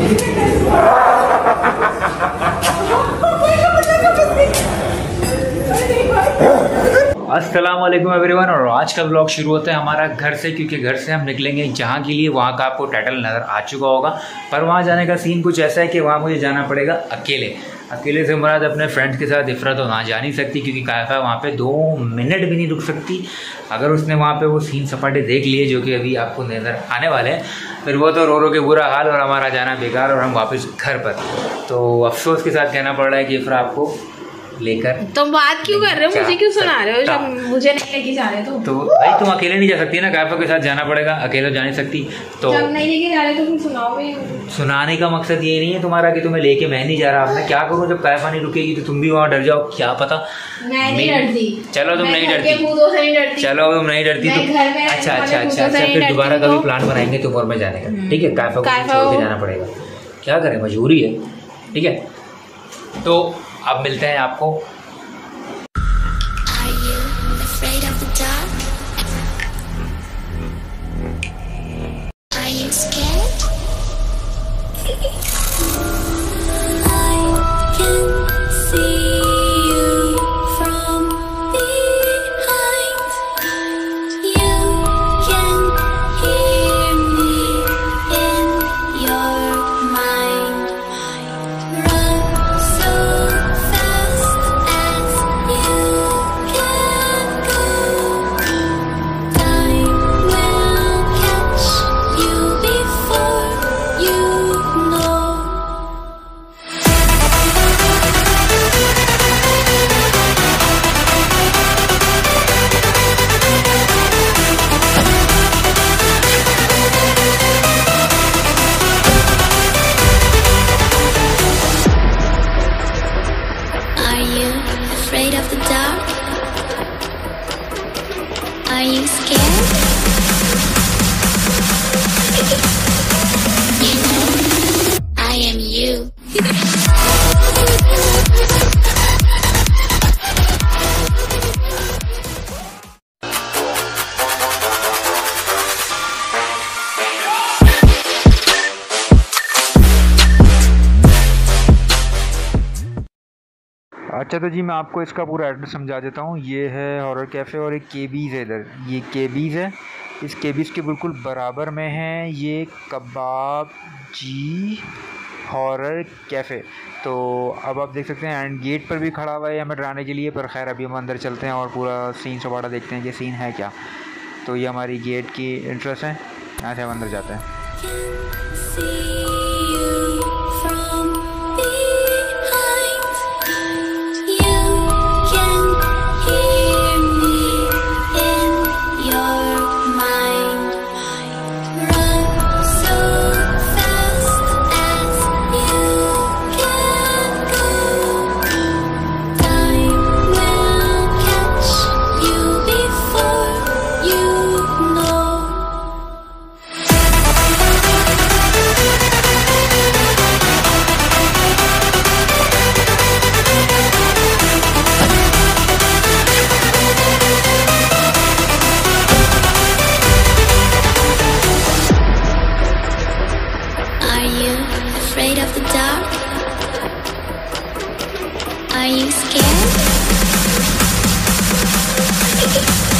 अस्सलामुअलैकुम एवरीवन। और आज का ब्लॉग शुरू होता है हमारा घर से, क्योंकि घर से हम निकलेंगे जहाँ के लिए। वहाँ का आपको टाइटल नज़र आ चुका होगा, पर वहाँ जाने का सीन कुछ ऐसा है कि वहाँ मुझे जाना पड़ेगा अकेले। अकेले से मुराद अपने फ्रेंड्स के साथ इफ़रा तो वहाँ जा नहीं सकती, क्योंकि कायफा वहाँ पे 2 मिनट भी नहीं रुक सकती। अगर उसने वहाँ पे वो सीन सपाटे देख लिए जो कि अभी आपको नज़र आने वाले हैं, फिर वो तो रो रो के बुरा हाल और हमारा जाना बेकार और हम वापस घर पर। तो अफसोस के साथ कहना पड़ रहा है कि इफ़रा आपको लेकर। तुम बात क्यों कर रहे हो, मुझे क्यों सुना रहे हो जब मुझे नहीं लेके जा रहे? तो भाई तुम अकेले नहीं जा सकती ना, कायफा के साथ जाना पड़ेगा, अकेले जा नहीं सकती। तो जब नहीं लेके जा रहे तो तुम सुनाओगे। सुनाने का मकसद ये नहीं है तुम्हारा कि तुम्हें लेके मैं नहीं जा रहा। अब मैं क्या करूँ, जब कायफा नहीं रुकेगी तो तुम भी वहाँ डर जाओ, क्या पता। मैं नहीं डरती। चलो तुम नहीं डरती, चलो तुम नहीं डरती तो अच्छा, फिर दोबारा कभी प्लान बनाएंगे तुम और मैं जाने का, ठीक है? कायफा को छोड़ के जाना पड़ेगा, क्या करें, मजबूरी है, ठीक है? तो अब मिलते हैं आपको। Are you scared? You know, I am you. अच्छा तो जी मैं आपको इसका पूरा एड्रेस समझा देता हूँ। ये है हॉरर कैफ़े और एक केबीज़ है इधर। ये केबीज़ है, इस केबीज़ के बिल्कुल बराबर में है ये कबाबजी हॉरर कैफ़े। तो अब आप देख सकते हैं एंड गेट पर भी खड़ा हुआ है हमें डराने के लिए, पर खैर अभी हम अंदर चलते हैं और पूरा सीन सपाटा देखते हैं कि सीन है क्या। तो ये हमारी गेट की एंट्रेंस है, यहाँ से हम अंदर जाते हैं। Afraid of the dark? Are you scared?